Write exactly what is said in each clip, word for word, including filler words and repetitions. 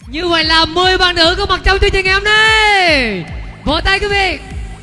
Như vậy là mười bạn nữ có mặt trong chương trình ngày hôm nay. Vỗ tay quý vị.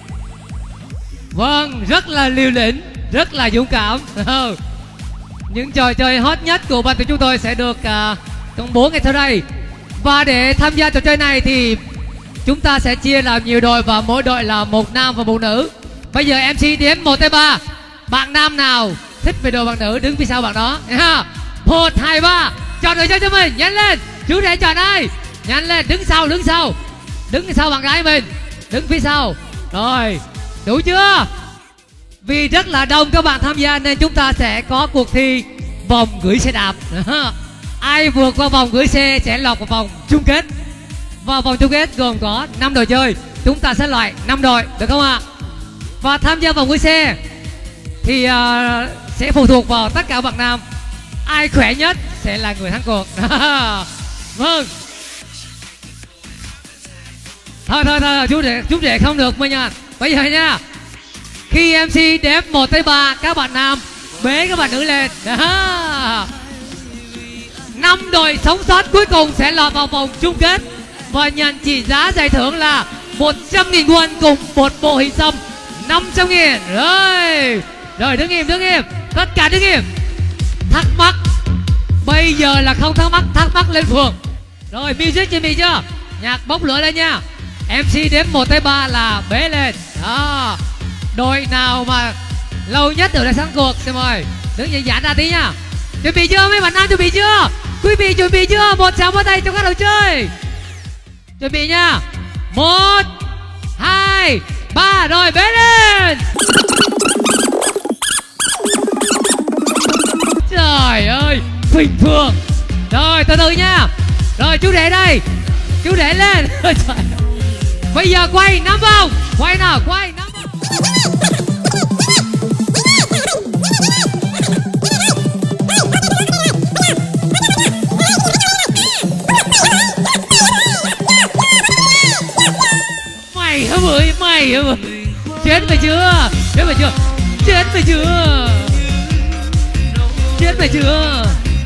Vâng, rất là liều lĩnh, rất là dũng cảm. Những trò chơi hot nhất của ban tổ chúng tôi sẽ được uh, công bố ngay sau đây. Và để tham gia trò chơi này thì chúng ta sẽ chia làm nhiều đội và mỗi đội là một nam và một nữ. Bây giờ em xê đếm một tới ba. Bạn nam nào thích về đồ bạn nữ đứng phía sau bạn đó. Một, hai, ba. Chọn người chơi cho mình, nhanh lên. Chú rể chọn ai? Nhanh lên, đứng sau, đứng sau. Đứng sau bạn gái mình. Đứng phía sau. Rồi, đủ chưa? Vì rất là đông các bạn tham gia nên chúng ta sẽ có cuộc thi vòng gửi xe đạp. Ai vượt qua vòng gửi xe sẽ lọt vào vòng chung kết. Và vòng chung kết gồm có năm đội chơi. Chúng ta sẽ loại năm đội, được không ạ? Và tham gia vòng gửi xe thì uh, sẽ phụ thuộc vào tất cả bạn nam. Ai khỏe nhất sẽ là người thắng cuộc. Vâng. Thôi thôi thôi, chú rể, chú rể không được mấy nha. Bây giờ nha, khi em xê đếm một tới ba, các bạn nam bế các bạn nữ lên. Năm đội sống sót cuối cùng sẽ lọt vào vòng chung kết và nhận trị giá giải thưởng là một trăm nghìn won cùng một bộ hình xăm năm trăm nghìn. Rồi, rồi đứng im, đứng im, tất cả đứng im. Thắc mắc bây giờ là không thắc mắc, thắc mắc lên phường. Rồi, music chuẩn bị chưa? Nhạc bốc lửa lên nha. em xê đếm một tới ba là bế lên. Đó. Đội nào mà lâu nhất ở đây thắng cuộc, xin mời đứng dậy giãn ra tí nha. Chuẩn bị chưa mấy bạn nam, chuẩn bị chưa? Quý vị chuẩn bị chưa? Một tràng vỗ tay trong các đội chơi. Chuẩn bị nha. Một, hai, ba, rồi bế lên. Trời ơi, bình thường. Rồi từ từ nha. Rồi chú rể đây. Chú rể lên. Bây giờ quay năm vòng. Quay nào, quay năm vòng. Mày hả bưởi, mày hả bưởi. Chết mày chưa? Chết mày chưa? Chết mày chưa? Chết mày chưa?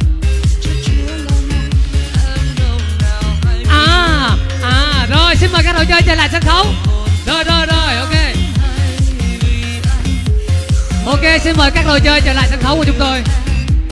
À, à, rồi xin mời các đội chơi trở lại sân khấu. Rồi, rồi, rồi, ok. Ok, xin mời các đội chơi trở lại sân khấu của chúng tôi.